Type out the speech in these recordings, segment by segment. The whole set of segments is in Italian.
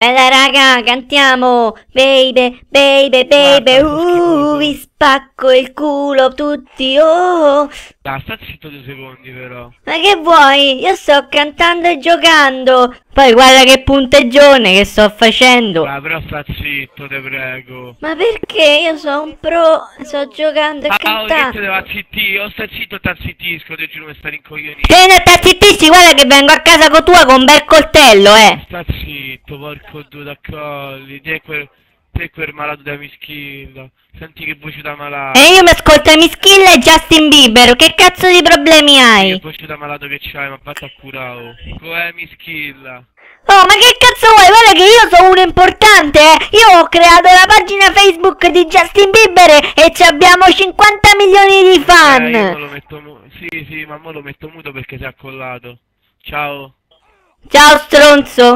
Bella raga, cantiamo! Baby, baby, baby, vi spacco il culo tutti, oh! Dai, sta zitto 2 secondi però. Ma che vuoi? Io sto cantando e giocando! Poi guarda che punteggione che sto facendo! Dai, però sta zitto, te prego. Ma perché? Io sono un pro, sto giocando e Che te cantando! devo zittire? O sta zitto o t'azzittisco, te giuro mi sta rincoglionito. Te ne sta zittisci, guarda che vengo a casa con tua con un bel coltello, Sta zitto, porco due d'accolli. Te quel malato da mischilla. Senti che voce da malato. E io mi ascolto Mischilla e Justin Bieber, che cazzo di problemi hai? Che voce da malato che c'hai, ma vatti a curare. Com'è mischilla? Oh, ma che cazzo vuoi? Guarda che io sono uno importante, eh! Io ho creato la pagina Facebook di Justin Bieber e ci abbiamo 50 milioni di fan! Io lo metto sì, ma mo lo metto muto perché si è accollato. Ciao. Ciao stronzo!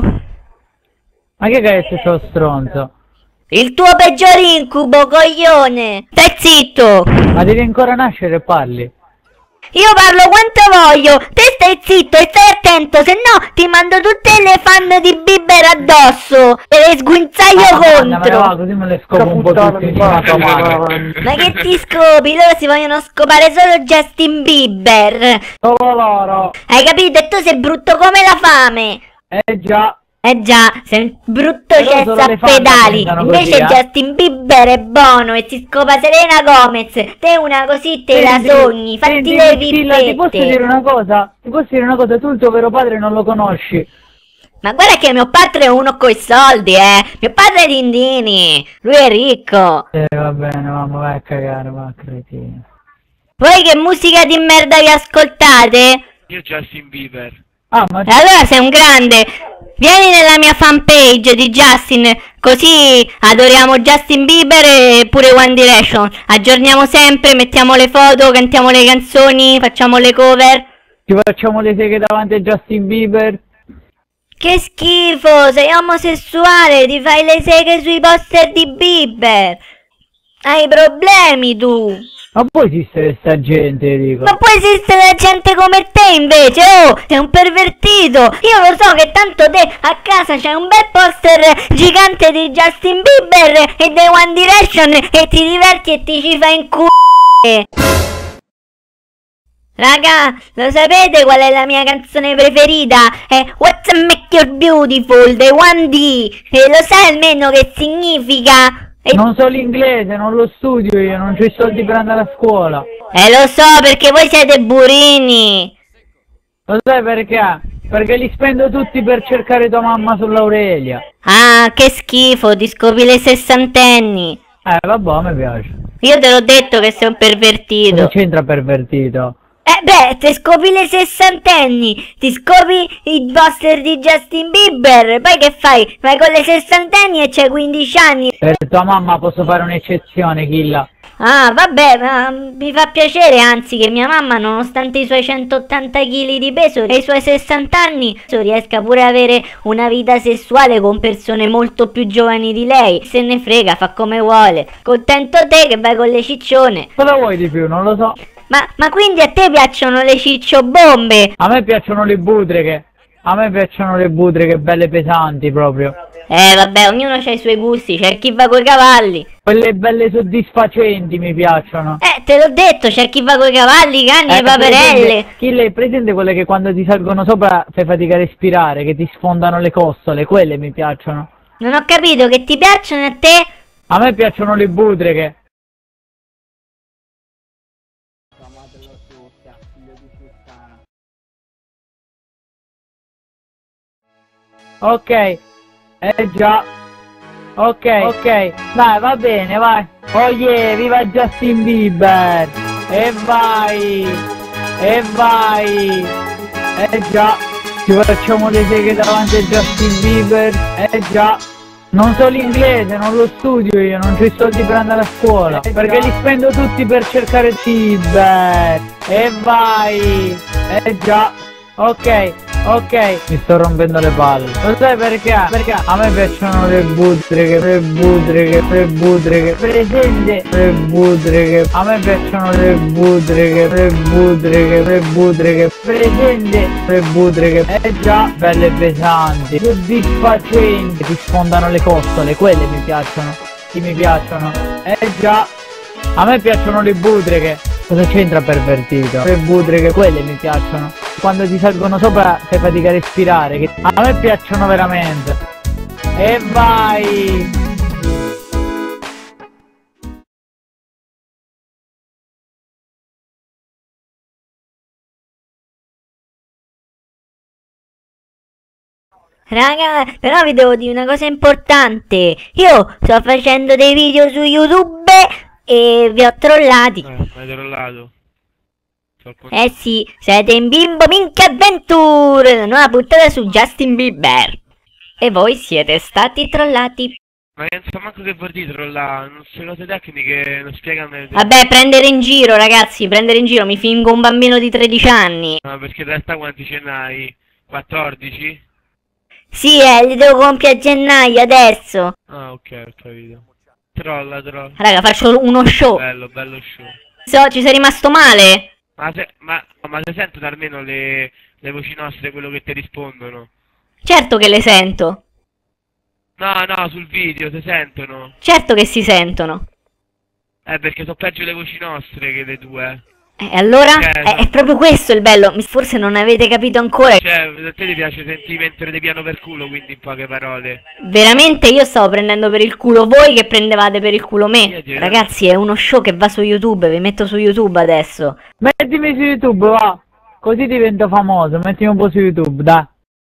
Ma che cazzo sto stronzo? Il tuo peggior incubo, coglione! Stai zitto! Ma devi ancora nascere e parli? Io parlo quanto voglio, te stai zitto e stai attento, se no ti mando tutte le fan di Bieber addosso e le sguinzaglio contro! Ma così me le scopo un po' tutti insieme a tua madre. Ma che ti scopi? Loro si vogliono scopare solo Justin Bieber! Solo loro. Hai capito? E tu sei brutto come la fame! Già. Eh già, sei brutto Però cesso solo a le fan pedali! pensano Invece così, Justin Bieber è buono e si scopa Selena Gomez! Te una così te la sogni, fatti Senti, le Mischilla, ti posso dire pippette! una cosa? Ti posso dire una cosa? Tu il tuo vero padre non lo conosci. Ma guarda che mio padre è uno coi soldi, Mio padre è Dindini! Lui è ricco! Va bene, mamma, vai a cagare, va, cretino. Voi che musica di merda vi ascoltate? Io Justin Bieber. Ah, ma E allora sei un grande! Vieni nella mia fanpage di Justin, così adoriamo Justin Bieber e pure One Direction. Aggiorniamo sempre, mettiamo le foto, cantiamo le canzoni, facciamo le cover. ci facciamo le seghe davanti a Justin Bieber? Che schifo, sei omosessuale, ti fai le seghe sui poster di Bieber. Hai problemi tu. Ma poi esiste sta gente, dico. Ma può esistere gente come te invece, oh, sei un pervertito. Io lo so che tanto te a casa c'hai un bel poster gigante di Justin Bieber e dei One Direction e ti diverti e ti ci fai in culo. Raga, lo sapete qual è la mia canzone preferita? È What's Make You Beautiful dei 1D. E lo sai almeno che significa? Non so l'inglese, non lo studio io, non c'ho i soldi per andare a scuola. Lo so perché voi siete burini. Lo sai perché? Perché li spendo tutti per cercare tua mamma sull'Aurelia. Ah, che schifo, ti scopi le sessantenni. Vabbè, a me piace. Io te l'ho detto che sei un pervertito. Cosa c'entra pervertito? Ti scopi le sessantenni, ti scopi i poster di Justin Bieber, poi che fai? Vai con le sessantenni e c'hai 15 anni. Per tua mamma posso fare un'eccezione, Killa. Ah, vabbè, ma mi fa piacere, anzi, che mia mamma, nonostante i suoi 180 kg di peso e i suoi 60 anni, riesca pure ad avere una vita sessuale con persone molto più giovani di lei. Se ne frega, fa come vuole. Contento te che vai con le ciccione. Cosa vuoi di più? Non lo so. Ma quindi a te piacciono le cicciobombe? A me piacciono le budriche. A me piacciono le budriche belle pesanti proprio. Vabbè, ognuno ha i suoi gusti, c'è chi va coi cavalli. Quelle belle soddisfacenti mi piacciono. Te l'ho detto, c'è chi va coi cavalli, i cani e le paperelle. Killa, è presente quelle che quando ti salgono sopra fai fatica a respirare, che ti sfondano le costole? Quelle mi piacciono. Non ho capito, che ti piacciono a te? A me piacciono le budriche. Ok, già. Ok, dai, va bene, vai. Oh yeah, viva Justin Bieber. E vai. Già, ci facciamo le seghe davanti a Justin Bieber. Già. Non so l'inglese, non lo studio io, non c'ho i soldi per andare a scuola. Perché li spendo tutti per cercare Bieber. E vai. Già. Ok, Ok, mi sto rompendo le palle. Lo sai perché? Perché a me piacciono le budriche, presente le budriche. A me piacciono le budriche, presente le budriche. Già, belle pesanti, soddisfacenti, ti sfondano le costole, quelle mi piacciono. Sì, mi piacciono. Già, a me piacciono le budriche. Cosa c'entra pervertito? Le budriche, quelle mi piacciono. Quando ti salgono sopra fai fatica a respirare, che a me piacciono veramente. E vai! Raga, però vi devo dire una cosa importante. Io sto facendo dei video su YouTube e vi ho trollati. Mi hai trollato. Eh sì, siete in Bimbo Minchia Adventure, la nuova puntata su Justin Bieber. E voi siete stati trollati. Ma non so manco che vuol dire trollare, non so cose tecniche, non spiegami. Vabbè, prendere in giro, ragazzi, prendere in giro, mi fingo un bambino di 13 anni. No, perché in realtà quanti ce n'hai? 14? Sì, li devo compiere a gennaio, adesso. Ah, ok, ho capito. Trolla. Raga, faccio uno show. Bello show. Ci sei rimasto male? Ma se sentono almeno le voci nostre, quello che ti rispondono? Certo che le sento. No, sul video, si sentono. Certo che si sentono. Perché sono peggio le voci nostre che le tue. Allora? È proprio questo il bello. Forse non avete capito ancora. Cioè, a te ti piace sentire mentre ti piano per culo, quindi in poche parole. Veramente io stavo prendendo per il culo voi che prendevate per il culo me. Ragazzi, è uno show che va su YouTube, vi metto su YouTube adesso. Mettimi su YouTube, va. Così divento famoso, mettimi un po' su YouTube, dai.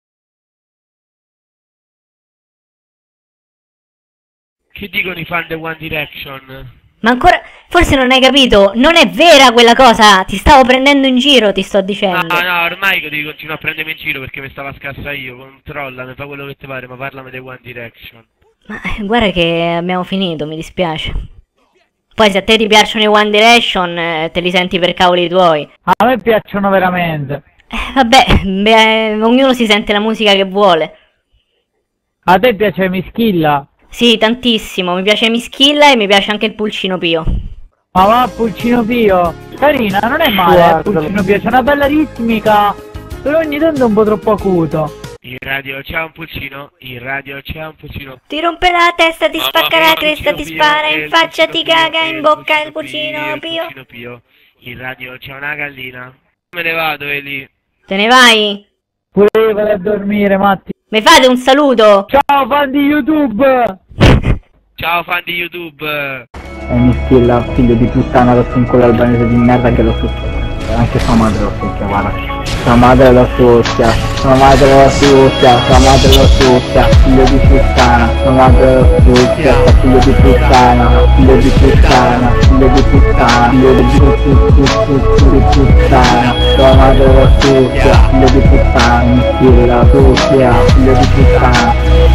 Che dicono i fan di One Direction? Ma ancora, forse non hai capito, non è vera quella cosa, ti stavo prendendo in giro, ti sto dicendo. No, ormai devi continuare a prendermi in giro perché mi stavo a scassa io, controllami, fa quello che ti pare, ma parlami di One Direction. Ma guarda che abbiamo finito, mi dispiace. Poi se a te ti piacciono i One Direction, te li senti per cavoli tuoi. A me piacciono veramente. Vabbè, ognuno si sente la musica che vuole. A te piace Mischilla? Sì, tantissimo, mi piace Mischilla e mi piace anche il Pulcino Pio. Ma va, Pulcino Pio! Carina, non è male, Pulcino Pio, c'è una bella ritmica, però ogni tanto è un po' troppo acuto. In radio c'è un pulcino, Ti rompe la testa, ti spacca la cresta, ti spara in faccia, ti caga in bocca il Pulcino Pio. In radio c'è una gallina. Me ne vado, Eli. Te ne vai? Pure io vado a dormire, Matti. Mi fate un saluto? Ciao fan di YouTube! Ciao fan di YouTube! È Mischilla, figlio di puttana, lo stinco albanese di merda che lo succhia. Anche sua madre lo succhia, guarda. Sua madre lo succhia, sua madre lo succhia, figlio di puttana, sua madre lo succhia, figlio di puttana, figlio di puttana, figlio di puttana, figlio di puttana, sua madre lo succhia, figlio di puttana, Mischilla, succhia, figlio di puttana,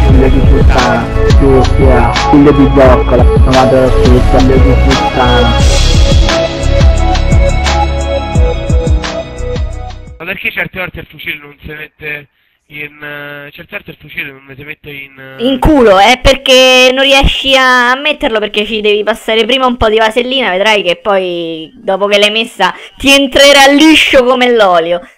succhia, figlio di zoccola, sua madre lo succhia, figlio di puttana. Ma perché certe volte il fucile non si mette in... certe volte il fucile non si mette in... In culo, è perché non riesci a metterlo perché ci devi passare prima un po' di vasellina, vedrai che poi dopo che l'hai messa ti entrerà liscio come l'olio.